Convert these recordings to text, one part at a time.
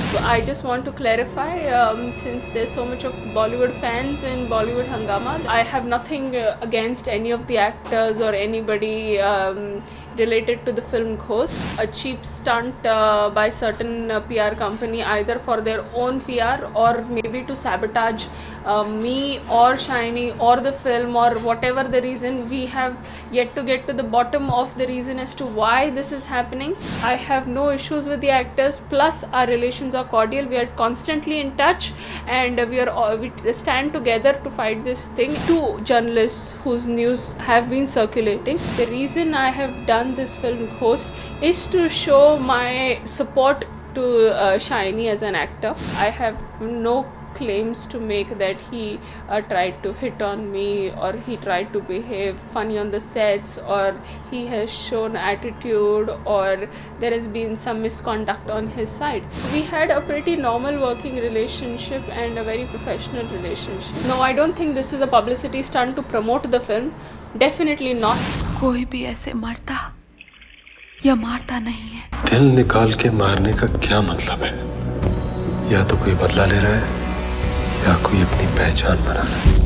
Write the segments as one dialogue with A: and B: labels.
A: I just want to clarify, since there's so much of Bollywood fans in Bollywood Hangama, I have nothing against any of the actors or anybody related to the film Ghost. A cheap stunt by certain PR company, either for their own PR or maybe to sabotage me or Shiny or the film, or whatever the reason. We have yet to get to the bottom of the reason as to why this is happening. I have no issues with the actors, plus our relations are cordial. We are constantly in touch, and we stand together to fight this thing. Two journalists whose news have been circulating. The reason I have done this film Ghost is to show my support to Shiny as an actor. I have no claims to make that he tried to hit on me, or he tried to behave funny on the sets, or he has shown attitude, or there has been some misconduct on his side. We had a pretty normal working relationship and a very professional relationship. No, I don't think this is a publicity stunt to promote the film. Definitely not.
B: कोई भी ऐसे मरता या मारता नहीं है।
C: दिल निकाल के मारने का क्या मतलब है? या तो कोई बदला ले रहा है या कोई अपनी पहचान बना रहा है।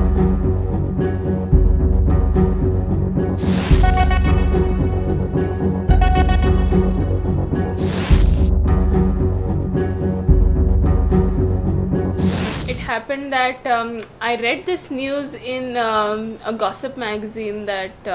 A: It happened that I read this news in a gossip magazine that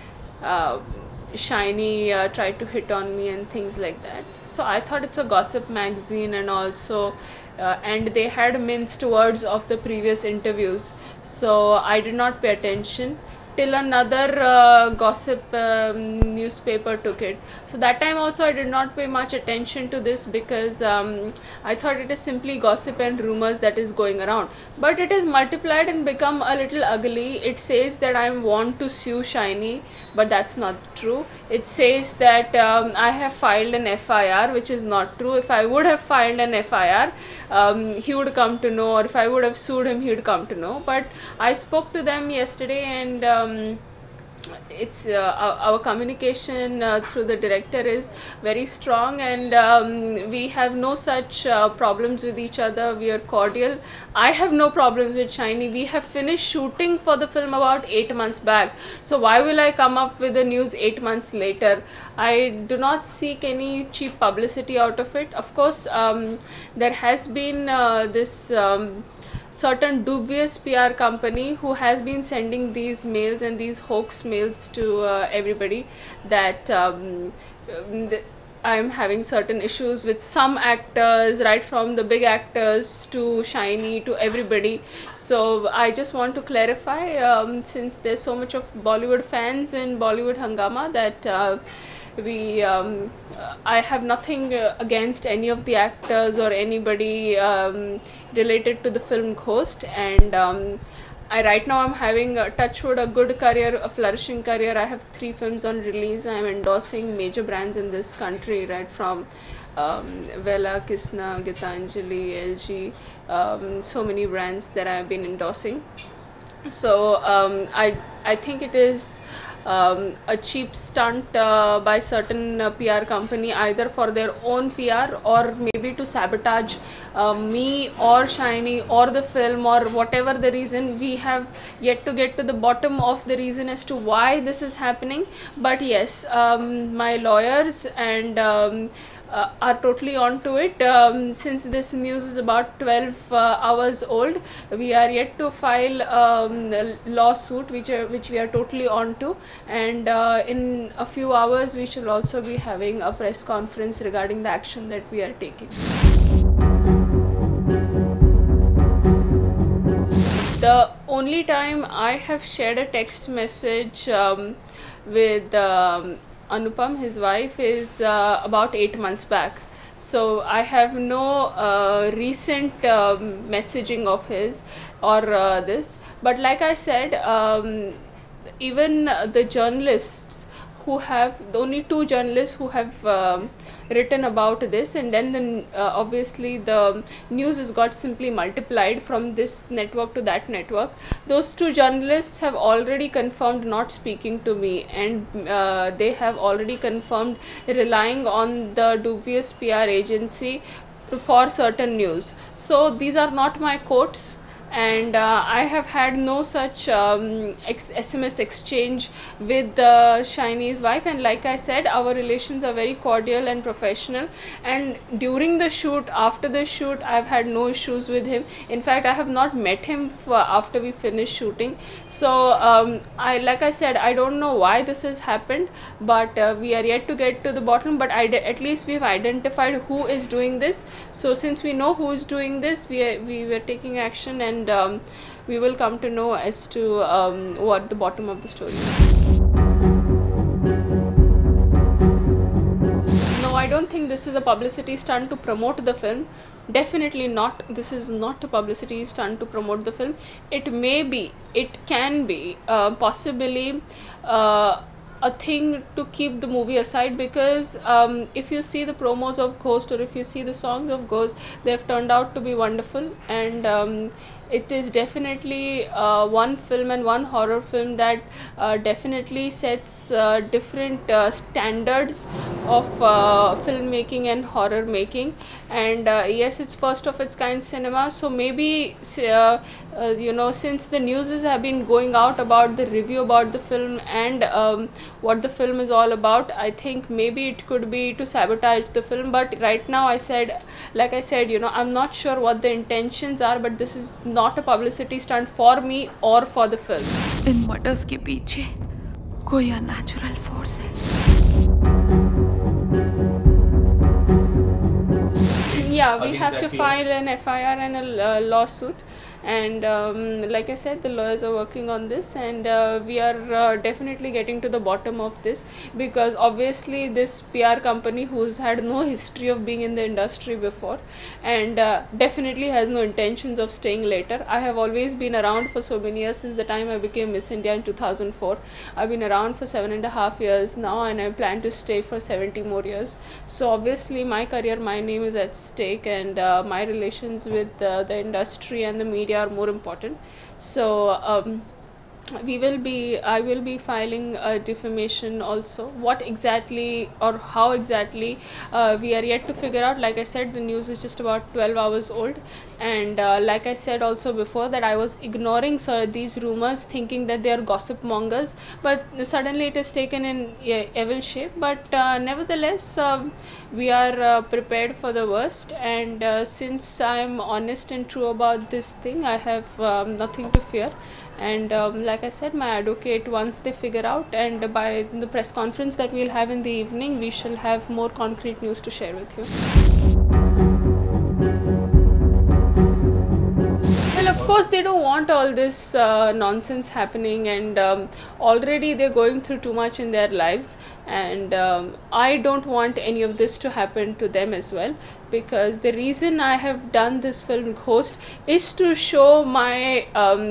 A: Shiny tried to hit on me and things like that. So I thought it's a gossip magazine, and also and they had minced words of the previous interviews, so I did not pay attention till another gossip newspaper took it. So that time also I did not pay much attention to this, because I thought it is simply gossip and rumors that is going around. But it is multiplied and become a little ugly. It says that I want to sue Shiny, but that's not true. It says that I have filed an FIR, which is not true. If I would have filed an FIR, he would come to know, or if I would have sued him, he would come to know. But I spoke to them yesterday, and it's our communication through the director is very strong, and we have no such problems with each other. We are cordial. I have no problems with Shiny. We have finished shooting for the film about 8 months back, so why will I come up with the news 8 months later? I do not seek any cheap publicity out of it. Of course, there has been this certain dubious PR company who has been sending these mails and these hoax mails to everybody that I'm having certain issues with some actors, right from the big actors to Shiny to everybody. So I just want to clarify, since there's so much of Bollywood fans in Bollywood Hangama, that I have nothing against any of the actors or anybody related to the film Ghost, and right now I'm having, touchwood, a good career, a flourishing career. I have 3 films on release. I'm endorsing major brands in this country, right from Vela, Kisna, Gitanjali, LG, so many brands that I've been endorsing. So I think it is a cheap stunt by certain PR company, either for their own PR or maybe to sabotage me or Shiny or the film, or whatever the reason. We have yet to get to the bottom of the reason as to why this is happening. But yes, my lawyers and are totally on to it. Since this news is about 12 hours old, we are yet to file a lawsuit, which we are totally on to, and in a few hours we shall also be having a press conference regarding the action that we are taking. The only time I have shared a text message with Anupam, his wife, is about 8 months back. So I have no recent messaging of his or this. But like I said, even the journalists who have, the only 2 journalists who have written about this, and then obviously the news has got simply multiplied from this network to that network. Those 2 journalists have already confirmed not speaking to me, and they have already confirmed relying on the dubious PR agency for certain news. So these are not my quotes, and I have had no such SMS exchange with Shiny's wife, and like I said, our relations are very cordial and professional, and during the shoot, after the shoot, I've had no issues with him. In fact, I have not met him after we finished shooting. So like I said, I don't know why this has happened, but we are yet to get to the bottom, but at least we've identified who is doing this. So since we know who is doing this, we were taking action, and we will come to know as to what the bottom of the story is. No, I don't think this is a publicity stunt to promote the film. Definitely not. This is not a publicity stunt to promote the film. It may be, it can be, possibly a thing to keep the movie aside, because if you see the promos of Ghost, or if you see the songs of Ghost, they have turned out to be wonderful, and it is definitely one film and one horror film that definitely sets different standards of filmmaking and horror making. And yes, it's first of its kind cinema, so maybe you know, since the news have been going out about the review about the film and what the film is all about, I think maybe it could be to sabotage the film. But right now, like I said, you know, I'm not sure what the intentions are, but this is not a publicity stunt for me or for the film.
B: इन murders के पीछे कोई unnatural force है।
A: Yeah, we have to file an FIR and a lawsuit, and like I said, the lawyers are working on this, and we are definitely getting to the bottom of this, because obviously this PR company, who's had no history of being in the industry before, and definitely has no intentions of staying later. I have always been around for so many years, since the time I became Miss India in 2004. I've been around for 7.5 years now, and I plan to stay for 70 more years. So obviously my career, my name is at stake, and my relations with the industry and the media are more important. So I will be filing a defamation also. What exactly or how exactly, we are yet to figure out. Like I said, the news is just about 12 hours old, and like I said also before, that I was ignoring these rumors, thinking that they are gossip mongers, but suddenly it is taken in evil shape. But nevertheless, we are prepared for the worst, and since I am honest and true about this thing, I have nothing to fear. And like I said, my advocate, once they figure out, and by the press conference that we'll have in the evening, we shall have more concrete news to share with you. Well, of course, they don't want all this nonsense happening, and already they're going through too much in their lives, and I don't want any of this to happen to them as well, because the reason I have done this film Ghost is to show my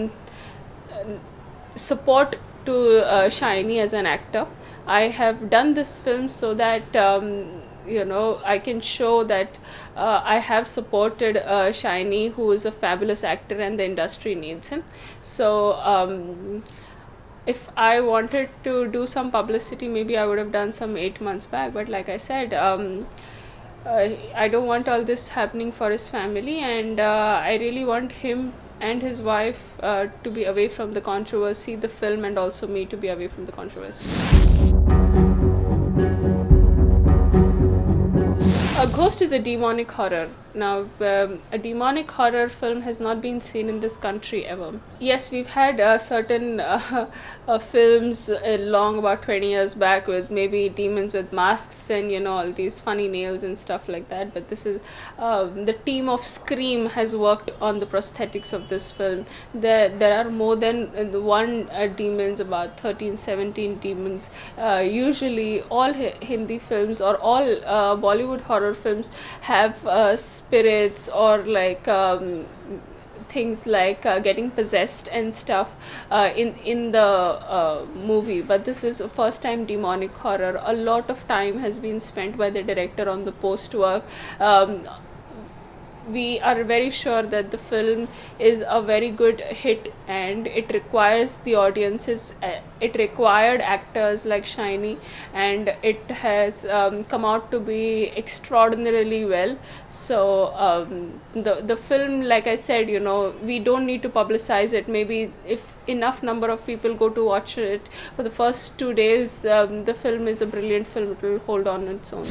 A: support to Shiny as an actor. I have done this film so that you know, I can show that I have supported Shiny, who is a fabulous actor, and the industry needs him. So if I wanted to do some publicity, maybe I would have done some 8 months back, but like I said, I don't want all this happening for his family, and I really want him and his wife to be away from the controversy, the film, and also me to be away from the controversy. Ghost is a demonic horror. Now, a demonic horror film has not been seen in this country ever. Yes, we've had certain films long about 20 years back with maybe demons with masks and, you know, all these funny nails and stuff like that. But this is, the team of Scream has worked on the prosthetics of this film. There are more than one demons, about 13, 17 demons. Usually all Hindi films or all Bollywood horror films have spirits or like things like getting possessed and stuff in the movie, but this is a first time demonic horror. A lot of time has been spent by the director on the post work. we are very sure that the film is a very good hit, and it requires the audiences, it required actors like Shiny, and it has come out to be extraordinarily well. So the film, like I said, you know, we don't need to publicize it. Maybe if enough number of people go to watch it for the first 2 days, the film is a brilliant film. It will hold on its own.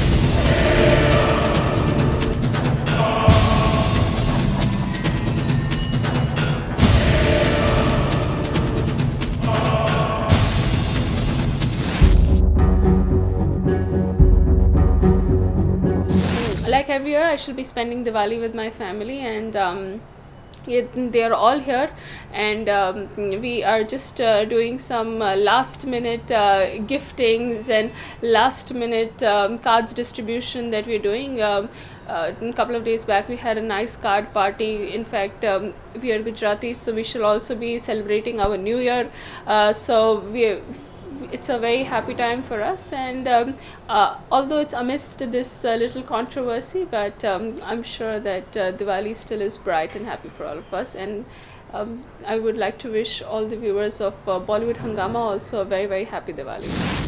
A: Like every year, I shall be spending Diwali with my family, and they are all here, and we are just doing some last minute giftings and last minute cards distribution that we're doing. A couple of days back we had a nice card party. In fact, we are Gujaratis, so we shall also be celebrating our new year, so it's a very happy time for us, and although it's amidst this little controversy, but I'm sure that Diwali still is bright and happy for all of us, and I would like to wish all the viewers of Bollywood Hungama also a very, very happy Diwali.